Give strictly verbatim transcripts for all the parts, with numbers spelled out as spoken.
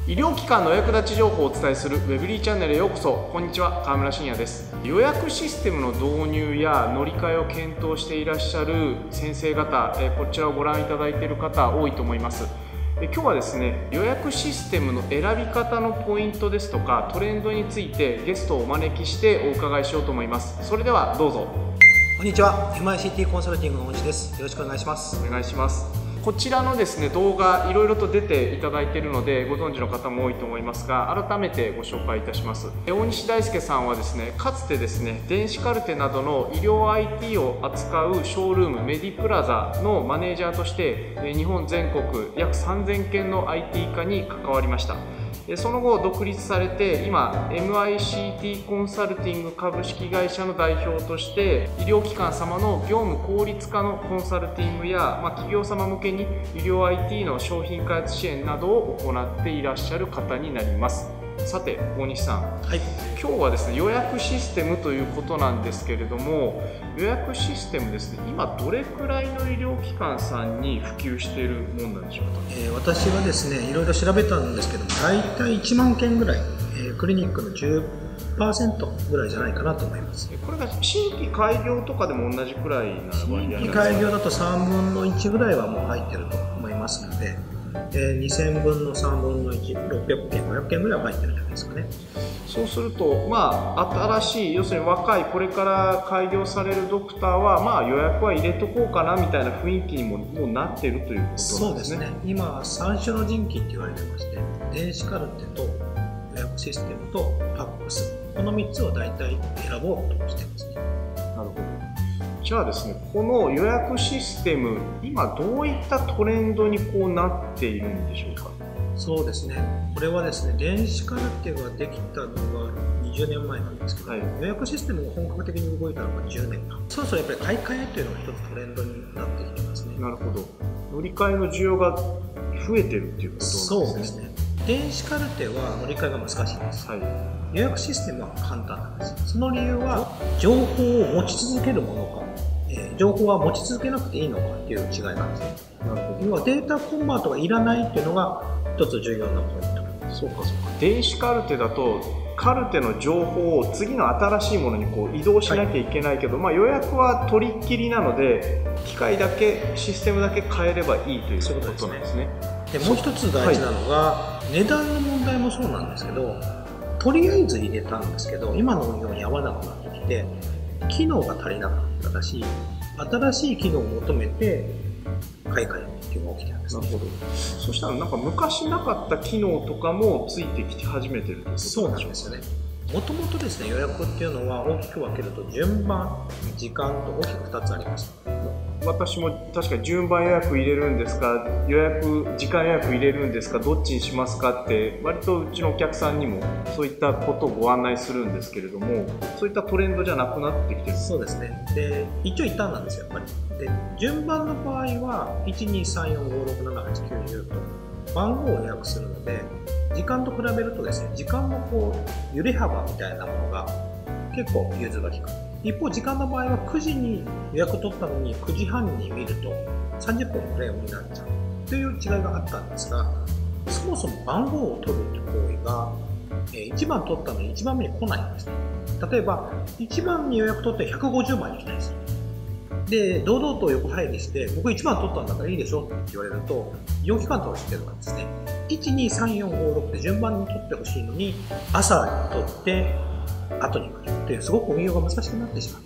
医療機関のお役立ち情報をお伝えするウェブリーチャンネルへようこそ。こんにちは、川村信也です。予約システムの導入や乗り換えを検討していらっしゃる先生方、こちらをご覧いただいている方多いと思います。今日はですね、予約システムの選び方のポイントですとかトレンドについてゲストをお招きしてお伺いしようと思います。それではどうぞ。 こんにちは、 エムアイシーティー コンサルティングの大西です。よろしくお願いします。 お願いします。こちらのですね、動画いろいろと出ていただいているのでご存知の方も多いと思いますが、改めてご紹介いたします。大西大輔さんはですね、かつてですね、電子カルテなどの医療 アイティー を扱うショールームメディプラザのマネージャーとして日本全国約さんぜんけんの アイティー 化に関わりました。その後独立されて、今 エムアイシーティー コンサルティング株式会社の代表として医療機関様の業務効率化のコンサルティングや、まあ、企業様向けに医療 アイティー の商品開発支援などを行っていらっしゃる方になります。さて大西さん、はい、今日はですね、予約システムということなんですけれども、予約システムですね、今どれくらいの医療機関さんに普及しているものなんでしょうか。 えー、私はですね、いろいろ調べたんですけども、大体いちまんけんぐらい、えー、クリニックの じゅっパーセント ぐらいじゃないかなと思います。 これが新規開業とかでも同じくらいな割合なんですか。 新規開業だとさんぶんのいちぐらいはもう入ってると思いますので、えー、にせんぶんのさんぶんのいち、ろっぴゃくけん、ごひゃくけんぐらいは入ってるんじゃないですかね。 そうすると、まあ、新しい、要するに若いこれから開業されるドクターは、まあ、予約は入れとこうかなみたいな雰囲気にももうなっているということなんですね。 そうですね。今さん種の人気って言われてまして、電子カルテと予約システムとパックス、このみっつを大体選ぼうとしてますね。 なるほど。じゃあですね、この予約システム、今どういったトレンドにこうなっているんでしょうか。そうですね、これはですね、電子カルテができたのがにじゅうねんまえなんですけど、はい、予約システムが本格的に動いたのがじゅうねんかん。そろそろやっぱり買い替えというのが一つトレンドになってきてますね。 なるほど。乗り換えの需要が増えてるっていうことなんですね。 そうですね。電子カルテは乗り換えが難しいんです、はい、予約システムは簡単なんです。その理由は情報を持ち続けるものか、えー、情報は持ち続けなくていいのかっていう違いなんですね。なるほど。要はデータコンバートがいらないっていうのが一つ重要なポイント。 そうかそうか。電子カルテだとカルテの情報を次の新しいものにこう移動しなきゃいけないけど、はい、まあ予約は取りっきりなので機械だけシステムだけ変えればいいということなんですね。 でもう一つ大事なのが、はい、値段の問題もそうなんですけど、とりあえず入れたんですけど今の運用に合わなくなってきて機能が足りなかったらしい、新しい機能を求めて買い替えっていうのが起きてるんです、ね。なるほど。 そしたらなんか昔なかった機能とかもついてき始めてるってことでしょうか。 そうなんですよね。もともとですね、予約っていうのは大きく分けると順番、時間と大きくふたつあります。 私も確かに順番予約入れるんですか、予約時間予約入れるんですか、どっちにしますかって割とうちのお客さんにもそういったことをご案内するんですけれども、そういったトレンドじゃなくなってきてる。 そうですね。で一応一旦なんですよ、やっぱり。で順番の場合はいちにさんよんごろくななはちきゅうじゅうと番号を予約するので、時間と比べるとですね、時間のこう揺れ幅みたいなものが結構融通が利く。一方時間の場合はくじに予約取ったのにくじはんに見るとさんじゅっぷん遅れになっちゃうという違いがあったんですが、そもそも番号を取るという行為がいちばん取ったのにいちばんめに来ないんですね。例えばいちばんに予約取ってひゃくごじゅうばんに来ないんですよ。で堂々と横入りして僕いちばん取ったんだからいいでしょって言われると、医療機関としてはですね、いちにさんよんごろくって順番に取ってほしいのに朝に取って後に来るというすごく運用が難しくなってしまった。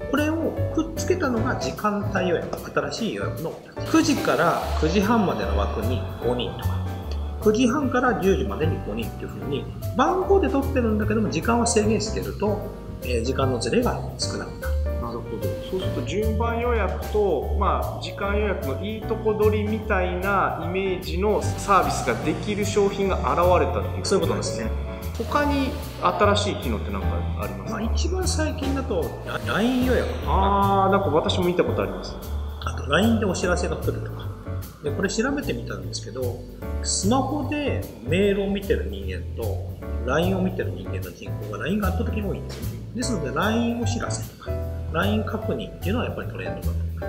これをくっつけたのが時間帯予約、新しい予約のくじからくじはんまでの枠にごにんとかくじはんからじゅうじまでにごにんっていうふうに番号で取ってるんだけども時間は制限してると、えー、時間のズレが少なくなる。 なるほど。そうすると順番予約と、まあ、時間予約のいいとこ取りみたいなイメージのサービスができる商品が現れたっていうことなんですね。他に新しい機能って何かありますか。 まあ、一番最近だと ライン 予約。 ああ、なんか私も見たことあります。 あと ライン でお知らせが来るとか。でこれ調べてみたんですけど、スマホでメールを見てる人間と ライン を見てる人間の人口が ライン が圧倒的に多いんですよ。ですので ライン お知らせとか ライン 確認っていうのはやっぱりトレンドだと思います。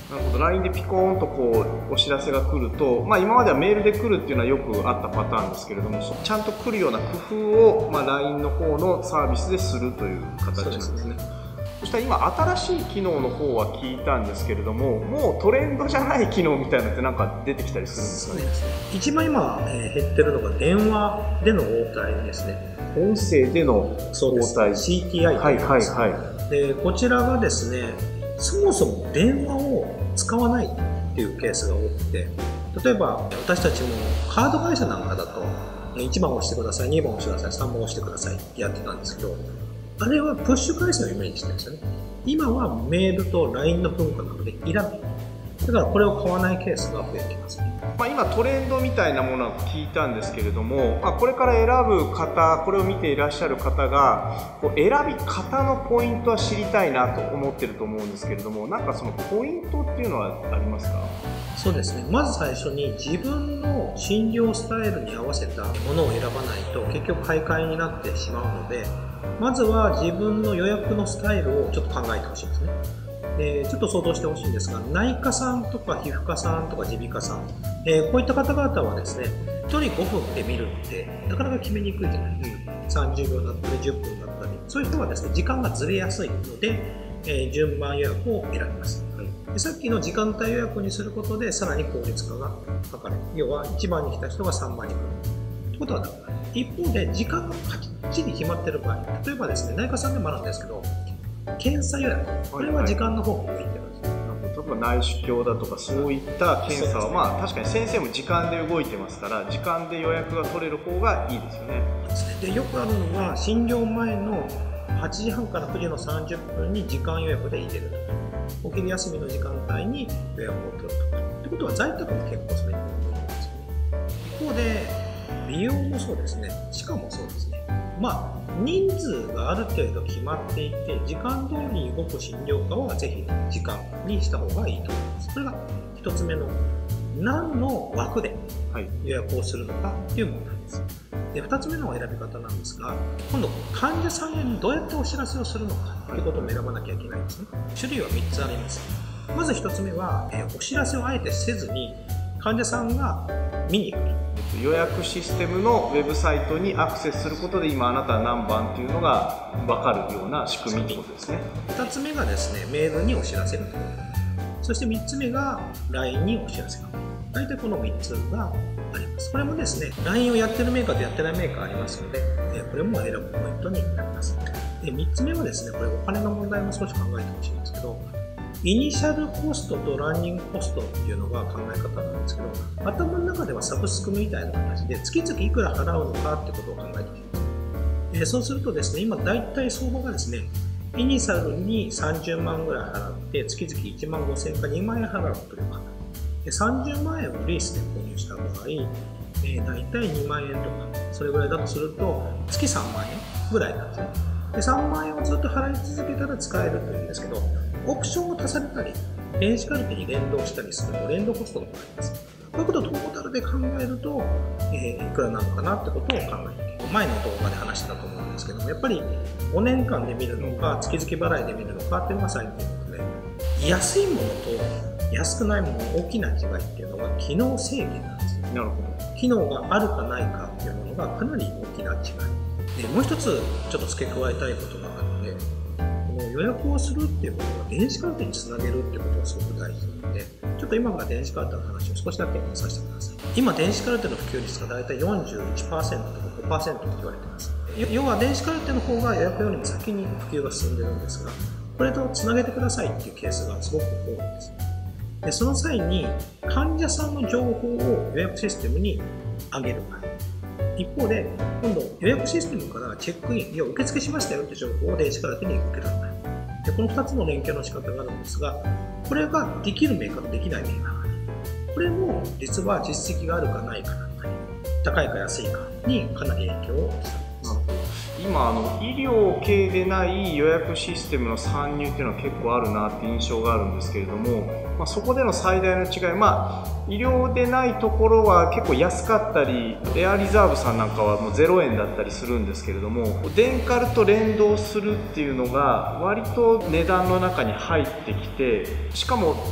なるほど。 ライン でピコーンとこうお知らせが来ると、まあ、今まではメールで来るっていうのはよくあったパターンですけれども、ちゃんと来るような工夫を、まあ、ライン の方のサービスでするという形なんですね。そしたら今新しい機能の方は聞いたんですけれども、もうトレンドじゃない機能みたいなのってなんか出てきたりするんですかね。 一番今、えー、減ってるのが電話での応対ですね。 音声での応対、 シーティーアイはいはいはい。 でこちらがですね、そもそも電話を使わないっていうケースが多くて、例えば私たちもカード会社なんかだといちばん押してください、にばん押してください、さんばん押してくださいってやってたんですけど、あれはプッシュ回線をイメージしてるんですよね。今はメールと ライン の文化なのでいらない。だからこれを買わないケースが増えてきますね。 まあ、今トレンドみたいなものは聞いたんですけれども、まあ、これから選ぶ方、これを見ていらっしゃる方がこう選び方のポイントは知りたいなと思ってると思うんですけれども、なんかそのポイントっていうのはありますか？ そうですね、まず最初に自分の診療スタイルに合わせたものを選ばないと結局買い替えになってしまうので、まずは自分の予約のスタイルをちょっと考えてほしいんですね。でちょっと想像してほしいんですが、内科さんとか皮膚科さんとか耳鼻科さん、えー、こういった方々はですね、ひとりごふんで見るってなかなか決めにくいじゃないですか。さんじゅうびょうだったりじゅっぷんだったり、そういう人はですね、時間がずれやすいので、えー、順番予約を選びます。でさっきの時間帯予約にすることでさらに効率化が図れる。要はいちばんに来た人がさんばんに来るということはだから、一方で時間がかっちり決まっている場合、例えばですね、内科さんでもあるんですけど、検査予約、これは時間の方が向いてるんです。 例えば内視鏡だとかそういった検査は、まあ確かに先生も時間で動いてますから、時間で予約が取れる方がいいですよね。 でよくあるのは、診療前のはちじはんからくじのさんじゅっぷんに時間予約で入れるとか、お昼休みの時間帯に予約を取るとかってことは、在宅も結構それに向いてるんですよね。一方で美容もそうですね、歯科もそうですね。まあ人数がある程度決まっていて、時間通りに動く診療科はぜひ時間にした方がいいと思います。これが一つ目の何の枠で予約をするのかという問題です。でふたつめの選び方なんですが、今度患者さんにどうやってお知らせをするのかということを選ばなきゃいけないんですね。種類はみっつあります。まずひとつめは、えお知らせをあえてせずに患者さんが見に行く。 予約システムのウェブサイトにアクセスすることで、今あなたは何番っていうのが分かるような仕組みってことですね。 ふたつめがですね、メールにお知らせるところ。そしてみっつめが ライン にお知らせが。大体このみっつがあります。これもですね、ライン をやってるメーカーとやってないメーカーありますので、これも選ぶポイントになります。でみっつめはですね、これお金の問題も少し考えてほしいんですけど、イニシャルコストとランニングコストっていうのが考え方なんですけど、頭の中ではサブスクみたいな形で月々いくら払うのかってことを考えてほしいんです。えー、そうするとですね、今だいたい相場がですね、イニシャルにさんじゅうまんぐらい払って月々いちまんごせんかにまんえん払うという方で、さんじゅうまんえんをリースで購入した場合、えー、だいたいにまんえんとかそれぐらいだとすると月さんまんえんぐらいなんですね。でさんまんえんをずっと払い続けたら使えるというんですけど、オプションを足されたり電子カルテに連動したりすると連動コストがかかります。こういうことをトータルで考えると、えー、いくらなのかなってことを考えている。前の動画で話したと思うんですけども、やっぱりごねんかんで見るのか月々払いで見るのかっていうのが最近のことで、安いものと安くないものの大きな違いっていうのは機能制限なんですよ。 なるほど。 機能があるかないかっていうものがかなり大きな違いで、もう一つちょっと付け加えたいことがあって、この予約をするっていうことは電子カルテにつなげるっていうことがすごく大事なので、ちょっと今から電子カルテの話を少しだけさせてください。今電子カルテの普及率がだいたいよんじゅういちパーセントとかごパーセントと言われています。要は電子カルテの方が予約よりも先に普及が進んでるんですが、これとつなげてくださいっていうケースがすごく多いんです。でその際に患者さんの情報を予約システムに上げる場合、一方で今度予約システムからチェックイン、要は受付しましたよって情報を電子カルテに受け取る場合で、このふたつの連携の仕方があるんですが、これができるメーカーとできないメーカーがある。これも実は実績があるかないかなんかに、高いか安いかにかなり影響をしています。 今あの医療系でない予約システムの参入っていうのは結構あるなって印象があるんですけれども、まあ、そこでの最大の違い、まあ、医療でないところは結構安かったり、エアリザーブさんなんかはもうゼロえんだったりするんですけれども、デンカルと連動するっていうのが割と値段の中に入ってきて、しかも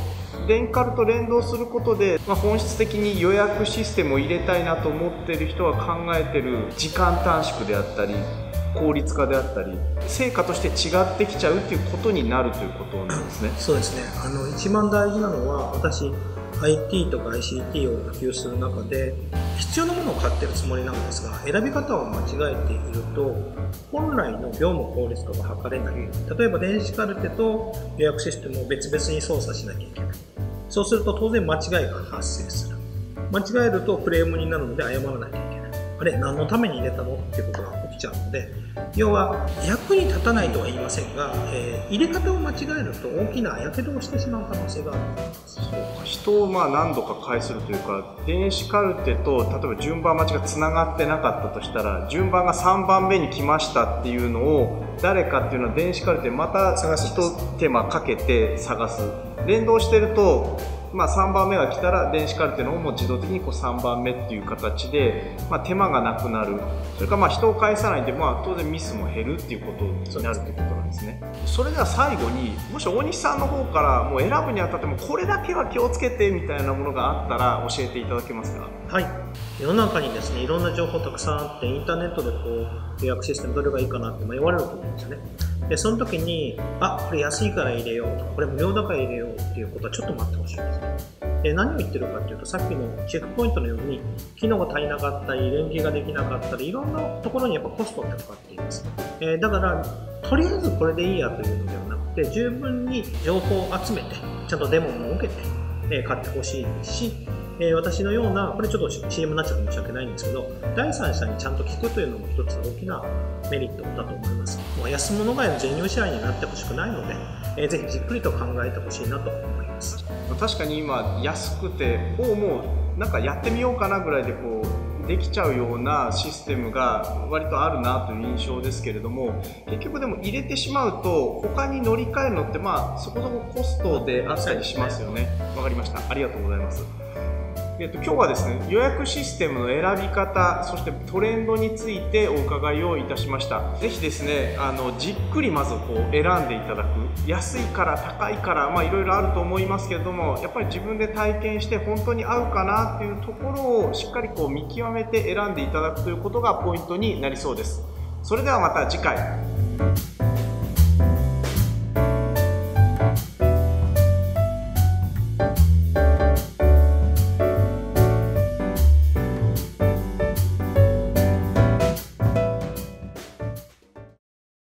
電カルと連動することで、まあ、本質的に予約システムを入れたいなと思っている人が考えている時間短縮であったり効率化であったり成果として違ってきちゃうっていうことになるということなんですね。 そうですね。あの一番大事なのは、私 アイティー とか アイシーティー を普及する中で必要なものを買ってるつもりなんですが、選び方を間違えていると本来の業務効率化が図れない。例えば電子カルテと予約システムを別々に操作しなきゃいけない。そうすると当然間違いが発生する。間違えるとクレームになるので謝らなきゃいけない。あれ、何のために入れたのっていうことが起きちゃうので、要は役に立たないとは言いませんが、えー、入れ方を間違えると大きなやけどをしてしまう可能性があると思います。 そうか、人をまあ何度か介するというか、電子カルテと例えば順番待ちがつながってなかったとしたら、順番がさんばんめに来ましたっていうのを誰かっていうのは電子カルテまた一手間かけて探す。連動してるとまあ、さんばんめが来たら電子カルテの方も自動的にこうさんばんめっていう形で、まあ、手間がなくなる。それからまあ人を介さないんで、まあ、当然ミスも減るっていうことになるということなんですね。それでは最後に、もし大西さんの方からもう選ぶにあたってもこれだけは気をつけてみたいなものがあったら教えていただけますか？ はい。世の中にですね、いろんな情報たくさんあって、インターネットでこう予約システムどれがいいかなって迷われると思うんですよね。で、その時に、あ、これ安いから入れようとか、これ無料だから入れようっていうことはちょっと待ってほしいんですね。で、何を言ってるかっていうと、さっきのチェックポイントのように、機能が足りなかったり、連携ができなかったり、いろんなところにやっぱコストってかかっています。えー、だから、とりあえずこれでいいやというのではなくて、十分に情報を集めて、ちゃんとデモも受けて、えー、買ってほしいですし、えー、私のような、これちょっと シーエム になっちゃって申し訳ないんですけど、第三者にちゃんと聞くというのも一つ大きなメリットだと思います。もう安物買いの全入支配になってほしくないので、えー、ぜひじっくりと考えてほしいなと思います。 確かに今安くて、おもうなんかやってみようかなぐらいでこうできちゃうようなシステムが割とあるなという印象ですけれども、結局でも入れてしまうと他に乗り換えるのってまあそこそこコストであったりしますよね。わかりました。ありがとうございます。えっと、今日はですね、予約システムの選び方、そしてトレンドについてお伺いをいたしました。ぜひですね、あのじっくりまずこう選んでいただく。安いから高いからまあいろいろあると思いますけれども、やっぱり自分で体験して本当に合うかなっていうところをしっかりこう見極めて選んでいただくということがポイントになりそうです。それではまた次回。